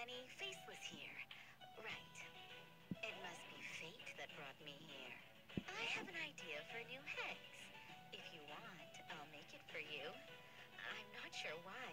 any faceless here. Right. It must be fate that brought me here. I have an idea for a new hex. If you want, I'll make it for you. I'm not sure why,